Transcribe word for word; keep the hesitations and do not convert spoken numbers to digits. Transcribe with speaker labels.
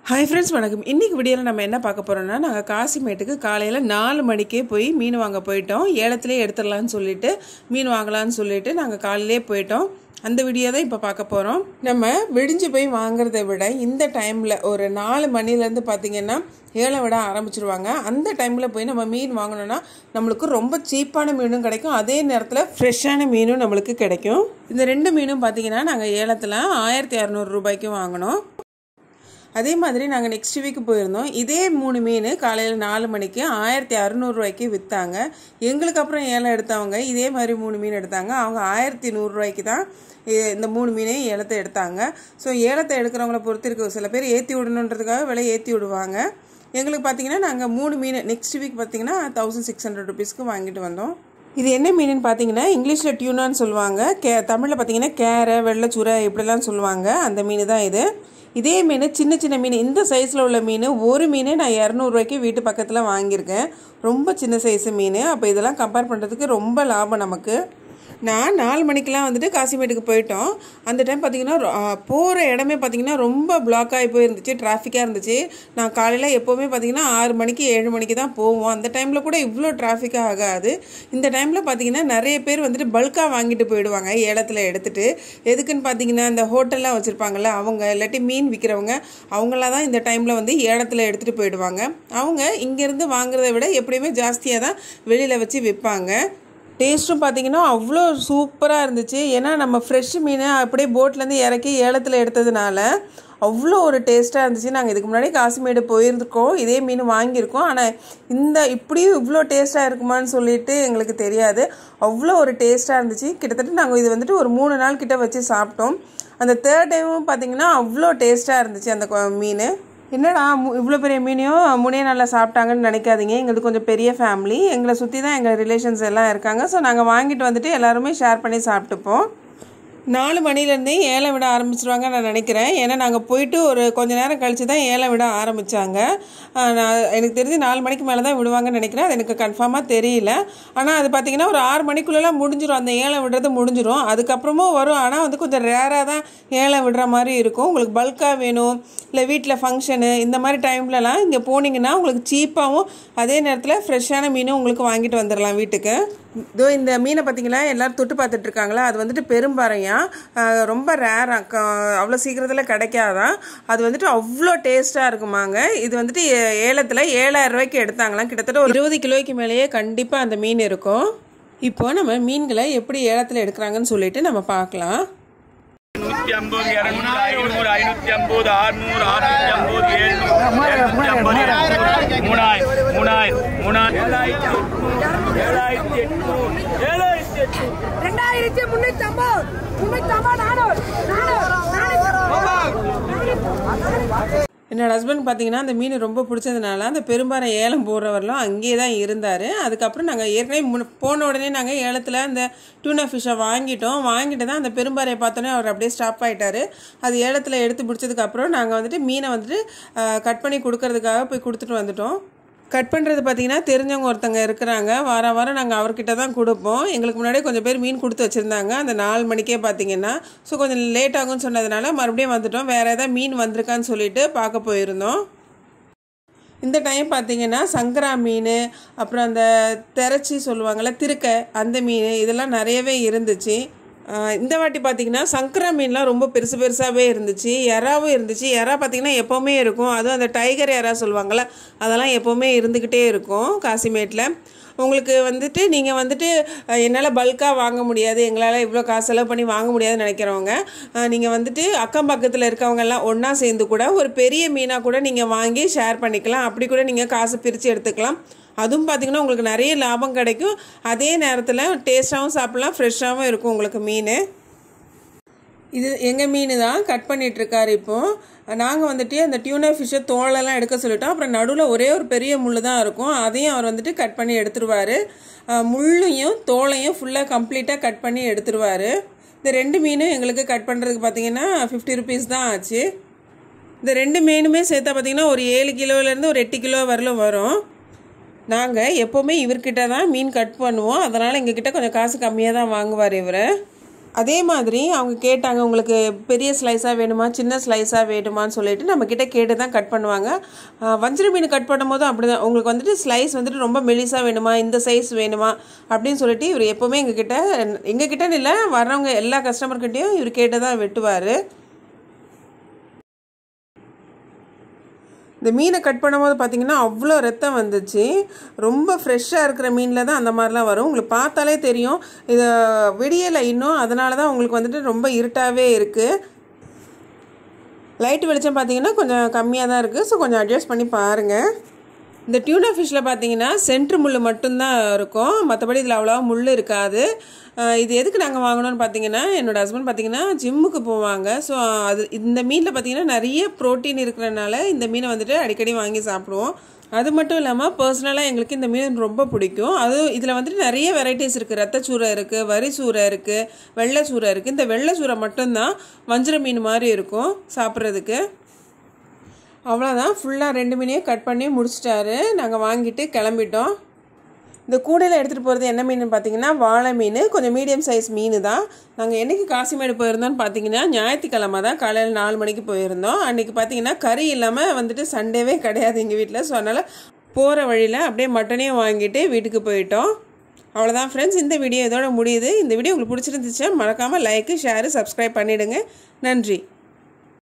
Speaker 1: Hi friends, வணக்கம். இன்னைக்கு வீடியோல நம்ம என்ன பார்க்க போறோம்னா நாங்க காசிமேட்டுக்கு காலையில நாலு மணிக்கே போய் மீன் வாங்க போய்ட்டோம். ஏலத்திலே எடுத்துறலாம்னு சொல்லிட்டு மீன் வாங்கலாம்னு சொல்லிட்டு நாங்க காலையிலே போய்ட்டோம். அந்த வீடியோ தான் இப்ப பார்க்க போறோம். நம்ம விடிஞ்சு போய் வாங்குறதை விட இந்த டைம்ல ஒரு நாலு மணில இருந்து பாத்தீங்கன்னா ஏலம் விட ஆரம்பிச்சிருவாங்க. அந்த டைம்ல போய் நம்ம மீன் வாங்கணும்னா நமக்கு ரொம்ப சீப்பான மீனும் கிடைக்கும். அதே நேரத்துல ஃப்ரெஷ்ஷான மீனும் நமக்கு கிடைக்கும். இந்த ரெண்டு மீனும் பாத்தீங்கன்னா நாங்க ஏலத்துல ஆயிரத்தி அறுநூறு ரூபாய்க்கு வாங்குனோம். அதே மாதிரி நாங்கள் நெக்ஸ்ட் வீக் போயிருந்தோம். இதே மூணு மீன் காலையில் நாலு மணிக்கு ஆயிரத்தி அறுநூறுவாய்க்கு விற்றாங்க. எங்களுக்கு அப்புறம் ஏலம் எடுத்தவங்க இதே மாதிரி மூணு மீன் எடுத்தாங்க. அவங்க ஆயிரத்தி நூறுரூவாய்க்கு தான் இந்த மூணு மீனையும் ஏலத்தை எடுத்தாங்க. ஸோ ஏலத்தை எடுக்கிறவங்கள பொறுத்து இருக்கு. சில பேர் ஏற்றி விடணுன்றதுக்காக விலை ஏற்றி விடுவாங்க. எங்களுக்கு பார்த்தீங்கன்னா நாங்கள் மூணு மீன் நெக்ஸ்ட் வீக் பார்த்தீங்கன்னா தௌசண்ட் சிக்ஸ் ஹண்ட்ரட் ருபீஸ்க்கு வாங்கிட்டு வந்தோம். இது என்ன மீனுன்னு பார்த்தீங்கன்னா இங்கிலீஷில் டியூனான்னு சொல்லுவாங்க. கே தமிழில் பார்த்தீங்கன்னா கேரை வெள்ளைச்சூரை இப்படிலாம் சொல்லுவாங்க. அந்த மீன் தான் இது. இதே மீன் சின்ன சின்ன மீன் இந்த சைஸில் உள்ள மீன் ஒரு மீன் நான் இரநூறுவாய்க்கு வீட்டு பக்கத்தில் வாங்கியிருக்கேன். ரொம்ப சின்ன சைஸு மீன். அப்போ இதெல்லாம் கம்பேர் பண்ணுறதுக்கு ரொம்ப லாபம் நமக்கு. நான் நாலு மணிக்கெலாம் வந்துட்டு காசிமேட்டுக்கு போயிட்டோம். அந்த டைம் பார்த்திங்கன்னா போகிற இடமே பார்த்திங்கன்னா ரொம்ப பிளாக் ஆகி போயிருந்துச்சு, டிராஃபிக்காக இருந்துச்சு. நான் காலையில் எப்போவுமே பார்த்திங்கன்னா ஆறு மணிக்கு ஏழு மணிக்கு தான் போவோம். அந்த டைமில் கூட இவ்வளோ டிராஃபிக்காக ஆகாது. இந்த டைமில் பார்த்திங்கன்னா நிறைய பேர் வந்துட்டு பல்காக வாங்கிட்டு போயிடுவாங்க ஏலத்தில் எடுத்துகிட்டு. எதுக்குன்னு பார்த்திங்கன்னா இந்த ஹோட்டல்லாம் வச்சுருப்பாங்கள்ல அவங்க, இல்லாட்டி மீன் விற்கிறவங்க அவங்களாம் தான் இந்த டைமில் வந்து ஏலத்தில் எடுத்துகிட்டு போயிடுவாங்க. அவங்க இங்கேருந்து வாங்குறத விட எப்படியுமே ஜாஸ்தியாக தான் வெளியில் வச்சு விற்பாங்க. டேஸ்ட்டும் பார்த்திங்கன்னா அவ்வளோ சூப்பராக இருந்துச்சு. ஏன்னா நம்ம ஃப்ரெஷ் மீனை அப்படியே போட்லேருந்து இறக்கி ஏலத்தில் எடுத்ததுனால அவ்வளோ ஒரு டேஸ்ட்டாக இருந்துச்சு. நாங்கள் இதுக்கு முன்னாடி காசிமேடு போயிருந்துருக்கோம், இதே மீன் வாங்கியிருக்கோம். ஆனால் இந்த இப்படியும் இவ்வளோ டேஸ்ட்டாக இருக்குமான்னு சொல்லிட்டு எங்களுக்கு தெரியாது. அவ்வளோ ஒரு டேஸ்ட்டாக இருந்துச்சு. கிட்டத்தட்ட நாங்கள் இது வந்துட்டு ஒரு மூணு நாள் கிட்ட வச்சு சாப்பிட்டோம். அந்த தேர்ட் டைமும் பார்த்திங்கன்னா அவ்வளோ டேஸ்ட்டாக இருந்துச்சு அந்த மீன். என்னடா இவ்வளோ பெரிய மீனையும் மூணே நாளில் சாப்பிட்டாங்கன்னு நினைக்காதீங்க. எங்களுக்கு கொஞ்சம் பெரிய ஃபேமிலி, எங்களை சுற்றி தான் எங்கள் ரிலேஷன்ஸ் எல்லாம் இருக்காங்க. ஸோ நாங்கள் வாங்கிட்டு வந்துட்டு எல்லாருமே ஷேர் பண்ணி சாப்பிட்டுப்போம். நாலு மணிலேருந்தே ஏலம் விட ஆரம்பிச்சிருவாங்க நான் நினைக்கிறேன். ஏன்னா நாங்கள் போயிட்டு ஒரு கொஞ்சம் நேரம் கழித்து தான் ஏலம் விட ஆரம்பித்தாங்க. நான் எனக்கு தெரிஞ்சு நாலு மணிக்கு மேலே தான் விடுவாங்கன்னு நினைக்கிறேன். அது எனக்கு கன்ஃபார்மாக தெரியல. ஆனால் அது பார்த்திங்கன்னா ஒரு ஆறு மணிக்குள்ளெல்லாம் முடிஞ்சிடும், அந்த ஏலம் விடுறது முடிஞ்சிடும். அதுக்கப்புறமும் வரும். ஆனால் வந்து கொஞ்சம் ரேராக தான் ஏலம் விடுற மாதிரி இருக்கும். உங்களுக்கு பல்காக வேணும் இல்லை வீட்டில் ஃபங்க்ஷனு இந்த மாதிரி டைம்லலாம் இங்கே போனீங்கன்னா உங்களுக்கு சீப்பாகவும் அதே நேரத்தில் ஃப்ரெஷ்ஷான மீனும் உங்களுக்கு வாங்கிட்டு வந்துடலாம் வீட்டுக்கு. இதோ இந்த மீனை பார்த்தீங்களா எல்லோரும் தொட்டு பார்த்துட்டு இருக்காங்களா, அது வந்துட்டு பெரும்பாறையா, ரொம்ப ரேராக, அவ்வளோ சீக்கிரத்தில் கிடைக்காதான். அது வந்துட்டு அவ்வளோ டேஸ்ட்டாக இருக்குமாங்க. இது வந்துட்டு ஏலத்தில் ஏழாயிரம் ரூபாய்க்கு எடுத்தாங்களாம். கிட்டத்தட்ட ஒரு இருபது கிலோய்க்கு மேலேயே கண்டிப்பாக அந்த மீன் இருக்கும். இப்போ நம்ம மீன்களை எப்படி ஏலத்தில் எடுக்கிறாங்கன்னு சொல்லிட்டு நம்ம பார்க்கலாம்.
Speaker 2: நூற்றி ஐம்பது இரநூறு ஐநூறு ஐநூற்றி ஐம்பது அறுநூறு அறுநூற்றி ஐம்பது எழுநூறு எழுநூற்றி ஐம்பது மூணாயிரம் மூணாயிரம் மூணாயிரம் ஏழாயிரத்தி எட்நூறு ஏழாயிரத்தி எட்நூறு
Speaker 3: ரெண்டாயிரத்தி முன்னூத்தி ஐம்பது முன்னூத்தி ஐம்பது நானூறு
Speaker 1: என்னோட ஹஸ்பண்ட் பார்த்தீங்கன்னா அந்த மீன் ரொம்ப பிடிச்சதுனால அந்த பெரும்பாறை ஏலம் போடுறவரெலாம் அங்கேயே தான் இருந்தார். அதுக்கப்புறம் நாங்கள் ஏற்கனவே முன் போன உடனே நாங்கள் ஏலத்தில் அந்த டூனா ஃபிஷ்ஷை வாங்கிட்டோம். வாங்கிட்டு தான் அந்த பெரும்பாறையை பார்த்தோன்னே அவர் அப்படியே ஸ்டாப் ஆகிட்டார். அது ஏலத்தில் எடுத்து பிடிச்சதுக்கப்புறம் நாங்கள் வந்துட்டு மீனை வந்துட்டு கட் பண்ணி கொடுக்கறதுக்காக போய் கொடுத்துட்டு வந்துட்டோம். கட் பண்ணுறது பார்த்திங்கன்னா தெரிஞ்சவங்க ஒருத்தங்க இருக்கிறாங்க. வாரம் வாரம் நாங்கள் அவர்கிட்ட தான் கொடுப்போம். எங்களுக்கு முன்னாடியே கொஞ்சம் பேர் மீன் கொடுத்து வச்சுருந்தாங்க அந்த நாலு மணிக்கே பார்த்திங்கன்னா. ஸோ கொஞ்சம் லேட் ஆகும்னு சொன்னதுனால மறுபடியும் வந்துட்டோம். வேறு ஏதாவது மீன் வந்திருக்கான்னு சொல்லிட்டு பார்க்க போயிருந்தோம். இந்த டைம் பார்த்திங்கன்னா சங்கரா மீன், அப்புறம் அந்த திரச்சி சொல்லுவாங்கள்ல திருக்கை, அந்த மீன் இதெல்லாம் நிறையவே இருந்துச்சு. இந்த வாட்டி பார்த்திங்கன்னா சங்கரா மீன்லாம் ரொம்ப பெருசு பெருசாகவே இருந்துச்சு. எறாவும் இருந்துச்சு. எறா பார்த்திங்கன்னா எப்போவுமே இருக்கும். அதுவும் அந்த டைகர் எறா சொல்லுவாங்கள்ல அதெல்லாம் எப்போவுமே இருந்துக்கிட்டே இருக்கும் காசிமேட்டில். உங்களுக்கு வந்துட்டு நீங்கள் வந்துட்டு என்னால் பல்காக வாங்க முடியாது, எங்களால் இவ்வளோ காசு செலவு பண்ணி வாங்க முடியாதுன்னு நினைக்கிறவங்க நீங்கள் வந்துட்டு அக்கம் பக்கத்தில் இருக்கவங்கெல்லாம் ஒன்றா சேர்ந்து கூட ஒரு பெரிய மீனாக கூட நீங்கள் வாங்கி ஷேர் பண்ணிக்கலாம். அப்படி கூட நீங்கள் காசு பிரித்து எடுத்துக்கலாம். அதுவும் பார்த்திங்கன்னா உங்களுக்கு நிறைய லாபம் கிடைக்கும். அதே நேரத்தில் டேஸ்ட்டாகவும் சாப்பிட்லாம், ஃப்ரெஷ்ஷாகவும் இருக்கும் உங்களுக்கு மீன். இது எங்கள் மீன் தான் கட் பண்ணிகிட்ருக்காரு. இப்போது நாங்கள் வந்துட்டு அந்த டியூனா ஃபிஷ்ஷை தோலெல்லாம் எடுக்க சொல்லிட்டோம். அப்புறம் நடுவில் ஒரே ஒரு பெரிய முள் தான் இருக்கும், அதையும் அவர் வந்துட்டு கட் பண்ணி எடுத்துருவார். முள்ளையும் தோலையும் ஃபுல்லாக கம்ப்ளீட்டாக கட் பண்ணி எடுத்துருவார். இந்த ரெண்டு மீனும் எங்களுக்கு கட் பண்ணுறதுக்கு பார்த்திங்கன்னா ஃபிஃப்டி ருபீஸ் தான் ஆச்சு. இந்த ரெண்டு மீனுமே சேர்த்தா பார்த்திங்கன்னா ஒரு ஏழு கிலோலேருந்து ஒரு எட்டு கிலோ வரலும் வரும். நாங்கள் எப்போவுமே இவர்கிட்ட தான் மீன் கட் பண்ணுவோம். அதனால் எங்ககிட்ட கொஞ்சம் காசு கம்மியாக தான் வாங்குவார் இவர். அதே மாதிரி அவங்க கேட்டாங்க, உங்களுக்கு பெரிய ஸ்லைஸாக வேணுமா சின்ன ஸ்லைஸாக வேணுமான்னு சொல்லிட்டு நம்மக்கிட்ட கேட்டு தான் கட் பண்ணுவாங்க. வஞ்சிர மீன் கட் பண்ணும் போதும் அப்படி தான், உங்களுக்கு வந்துட்டு ஸ்லைஸ் வந்துட்டு ரொம்ப மெலிசாக வேணுமா, இந்த சைஸ் வேணுமா அப்படின்னு சொல்லிட்டு இவர் எப்போவுமே எங்ககிட்ட எங்ககிட்டன்னு இல்லை, வர்றவங்க எல்லா கஸ்டமர்கிட்டையும் இவர் கேட்டு தான் வெட்டுவார். இந்த மீனை கட் பண்ணும்போது பார்த்திங்கன்னா அவ்வளோ ரத்தம் வந்துச்சு. ரொம்ப ஃப்ரெஷ்ஷாக இருக்கிற மீனில் தான் அந்த மாதிரிலாம் வரும். உங்களுக்கு பார்த்தாலே தெரியும் இதை விடியலை இன்னும், அதனால தான் உங்களுக்கு வந்துட்டு ரொம்ப இருட்டாகவே இருக்குது. லைட் வெளிச்சம் பார்த்திங்கன்னா கொஞ்சம் கம்மியாக தான் இருக்குது. ஸோ கொஞ்சம் அட்ஜஸ்ட் பண்ணி பாருங்கள். இந்த டியூனா ஃபிஷ்ஷில் பார்த்தீங்கன்னா சென்ட்ரு முள் மட்டும்தான் இருக்கும், மற்றபடி இதில் அவ்வளோவா முள் இருக்காது. இது எதுக்கு நாங்கள் வாங்கினோன்னு பார்த்தீங்கன்னா, என்னோடய ஹஸ்பண்ட் பார்த்தீங்கன்னா ஜிம்முக்கு போவாங்க. ஸோ அது இந்த மீனில் பார்த்தீங்கன்னா நிறைய ப்ரோட்டீன் இருக்கிறனால இந்த மீனை வந்துட்டு அடிக்கடி வாங்கி சாப்பிடுவோம். அது மட்டும் இல்லாமல் பர்சனலாக எங்களுக்கு இந்த மீன் ரொம்ப பிடிக்கும். அதுவும் இதில் வந்துட்டு நிறைய வெரைட்டிஸ் இருக்குது. ரத்தச்சூரை இருக்குது, வரி சூரை இருக்குது, வெள்ளை சூரை இருக்குது. இந்த வெள்ளை சூரை மட்டும்தான் வஞ்சிர மீன் மாதிரி இருக்கும் சாப்பிட்றதுக்கு. அவ்வளோதான், ஃபுல்லாக ரெண்டு மீனையும் கட் பண்ணி முடிச்சிட்டாரு. நாங்கள் வாங்கிட்டு கிளம்பிட்டோம். இந்த கூடையில் எடுத்துகிட்டு போகிறது என்ன மீன் பார்த்தீங்கன்னா வாழை மீன், கொஞ்சம் மீடியம் சைஸ் மீன் தான். நாங்கள் என்றைக்கு காசிமேடு போயிருந்தோம்னு பார்த்தீங்கன்னா ஞாயிற்றுக்கிழமை தான், காலையில் நாலு மணிக்கு போயிருந்தோம். அன்றைக்கி பார்த்தீங்கன்னா கறி இல்லாமல் வந்துட்டு சண்டேவே கிடையாது எங்கள் வீட்டில். ஸோ அதனால் போகிற வழியில் அப்படியே மட்டனையும் வாங்கிட்டு வீட்டுக்கு போயிட்டோம். அவ்வளோதான் ஃப்ரெண்ட்ஸ், இந்த வீடியோ இதோட முடியுது. இந்த வீடியோ உங்களுக்கு பிடிச்சிருந்துச்சா மறக்காமல் லைக்கு, ஷேரு, சப்ஸ்கிரைப் பண்ணிவிடுங்க. நன்றி.